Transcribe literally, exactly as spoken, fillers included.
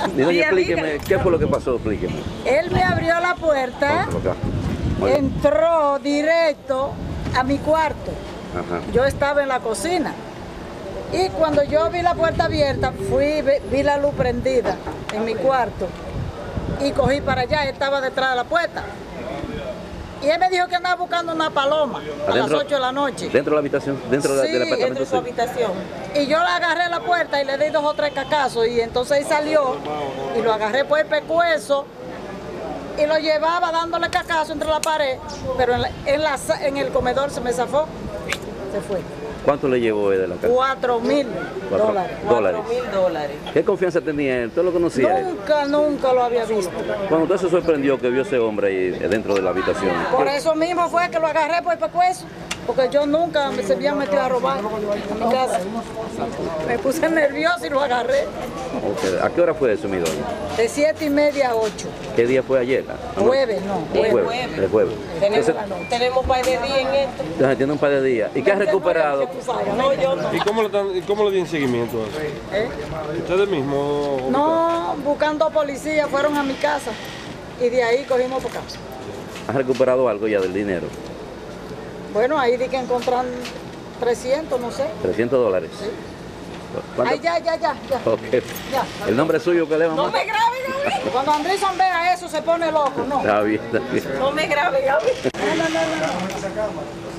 Y doña, explíqueme, ¿qué fue lo que pasó? Explíqueme. Él me abrió la puerta, entró directo a mi cuarto. Ajá. Yo estaba en la cocina. Y cuando yo vi la puerta abierta, fui, vi la luz prendida en mi cuarto. Y cogí para allá, él estaba detrás de la puerta. Y él me dijo que andaba buscando una paloma a las ocho de la noche. ¿Dentro de la habitación? ¿Dentro sí, del apartamento? dentro de su habitación. Y yo le agarré la puerta y le di dos o tres cacazos. Y entonces él salió y lo agarré por el pescuezo y lo llevaba dándole cacazo entre la pared. Pero en, la, en, la, en el comedor se me zafó, se fue. ¿Cuánto le llevó él de la casa? Cuatro mil dólares. Cuatro mil dólares. ¿Qué confianza tenía él? ¿Usted lo conocía? Nunca, nunca lo había visto. Cuando usted se sorprendió que vio ese hombre ahí dentro de la habitación. Por eso mismo fue que lo agarré por el pescuezo, porque yo nunca me se había metido a robar a mi casa. Me puse nervioso y lo agarré. Okay. ¿A qué hora fue eso, mi doña? De siete y media a ocho. ¿Qué día fue ayer? Jueves, no. El jueves. El jueves. Tenemos, Entonces, tenemos un par de días en esto. Entonces, tiene un par de días. ¿Y qué ha recuperado? No, yo no. ¿Y cómo le, dan, y cómo le dieron seguimiento a eso? ¿Eh? ¿Ustedes mismos? No, buscando policías, fueron a mi casa y de ahí cogimos por acá. ¿Has recuperado algo ya del dinero? Bueno, ahí di que encontran trescientos, no sé. trescientos dólares. Sí. Ay, ya, ya, ya, ya. Okay. ya. ¿El nombre suyo que le va No más? me grabe, Gaby. Cuando Anderson vea eso se pone loco, no. Está bien, está bien. No me grabe, Gaby. No, no, no, no.